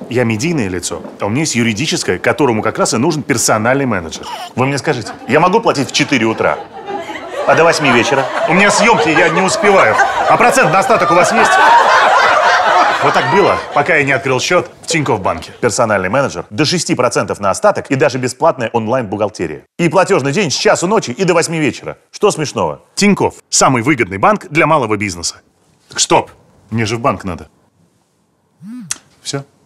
Я медийное лицо, а у меня есть юридическое, которому как раз и нужен персональный менеджер. Вы мне скажите, я могу платить в 4 утра, а до 8 вечера? У меня съемки, я не успеваю. А процент на остаток у вас есть? Вот так было, пока я не открыл счет в Тинькофф банке. Персональный менеджер, до 6% на остаток и даже бесплатная онлайн-бухгалтерия. И платежный день с часу ночи и до 8 вечера. Что смешного? Тинькофф – самый выгодный банк для малого бизнеса. Так стоп, мне же в банк надо. Все.